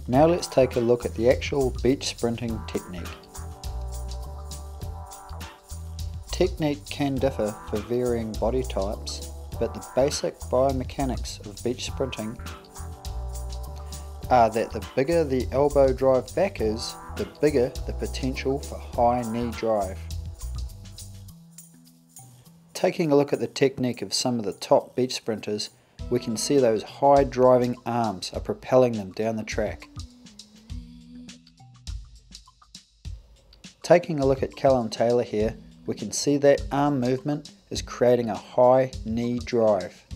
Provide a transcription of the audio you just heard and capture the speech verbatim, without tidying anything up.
Now let's take a look at the actual beach sprinting technique. Technique can differ for varying body types, but the basic biomechanics of beach sprinting are that the bigger the elbow drive back is, the bigger the potential for high knee drive. Taking a look at the technique of some of the top beach sprinters, we can see those high driving arms are propelling them down the track. Taking a look at Callum Taylor here, we can see that arm movement is creating a high knee drive.